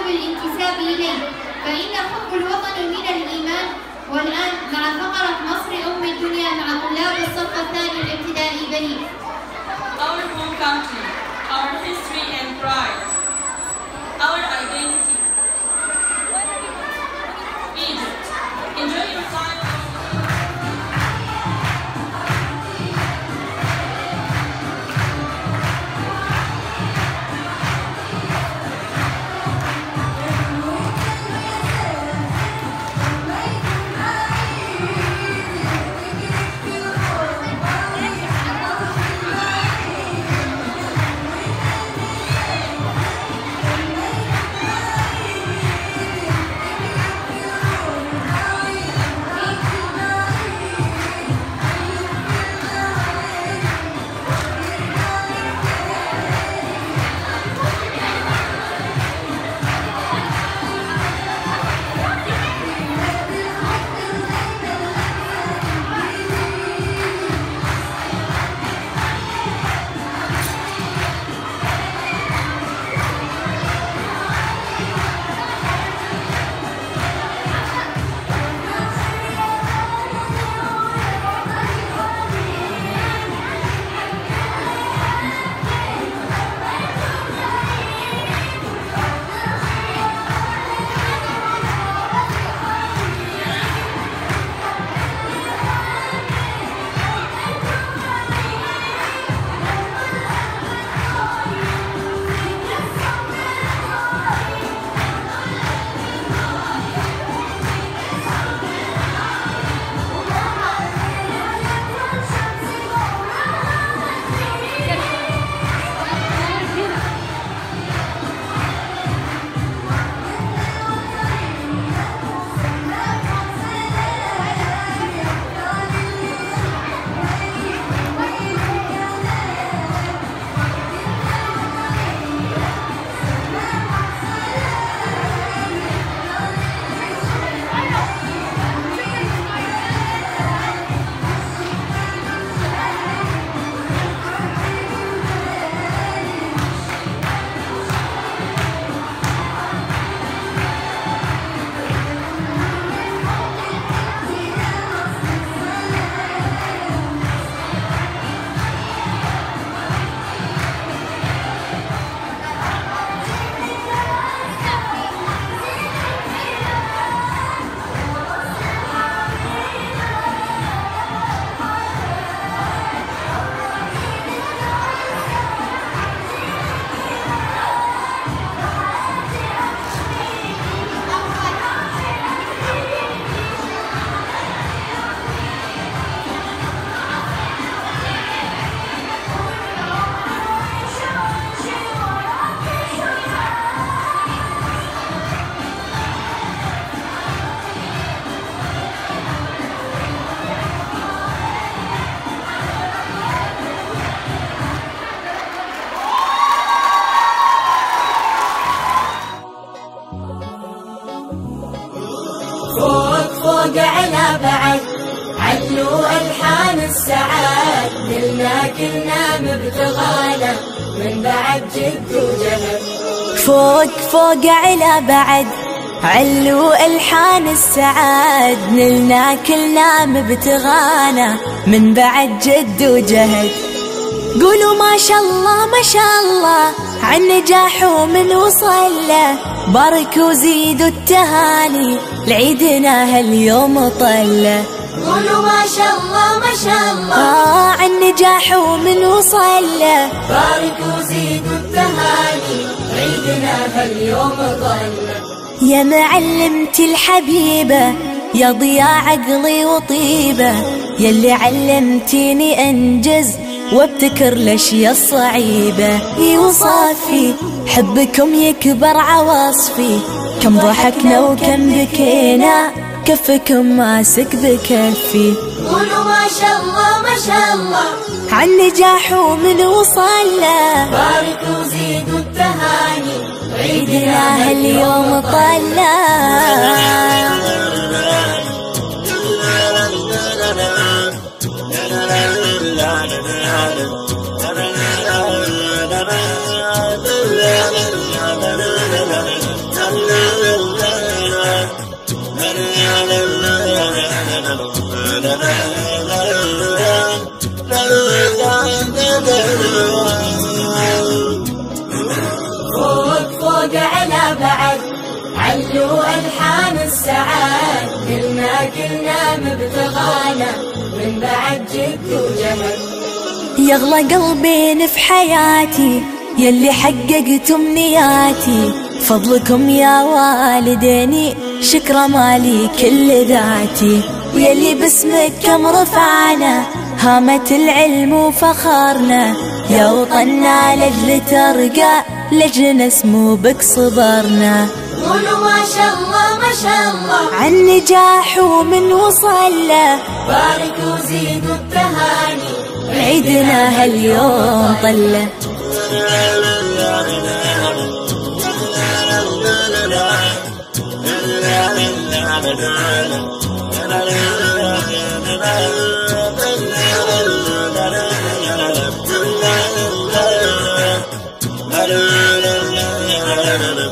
بالانتساب إليه، فإن حب الوطن من الإيمان. والآن مع فقرة مصر أم الدنيا مع طلاب الصف الثاني الابتدائي بنين. Our home country, our history and pride, our identity. Egypt, enjoy your time. فوق على بعد علو ألحان السعاد، كلنا مبتغانا من بعد جد وجهد. فوق على بعد علو ألحان السعاد، كلنا مبتغانا من بعد جد وجهد. قولوا ما شاء الله ما شاء الله عن نجاح ومن وصل له، باركوا زيدوا التهاني لعيدنا هاليوم طله. قولوا ما شاء الله ما شاء الله عن نجاح ومن وصل له، باركوا زيدوا التهاني لعيدنا هاليوم طله. يا معلمتي الحبيبة يا ضياء عقلي وطيبة، يلي علمتيني أنجز وابتكر الأشياء الصعيبة. وصافي حبكم يكبر عواصفي، كم ضحكنا وكم بكينا كفكم ماسك بكفي. قولوا ما شاء الله ما شاء الله عن نجاح ومن وصل له، باركوا زيدوا التهاني عيدنا هاليوم طلع. خلوا ألحان السعاد كلنا مبتغانا من بعد جد وجهل. يغلى قلبين في حياتي يلي حققت امنياتي، فضلكم يا والديني شكرا مالي كل ذاتي، ويلي باسمك كم رفعنا هامة العلم وفخرنا، يا وطننا لجل ترقى لجل نسمو بك صبرنا. قولوا ما شاء الله ما شاء الله عن نجاح ومن وصل له، باركوا وزيدوا التهاني عيدنا هاليوم طله. la la la la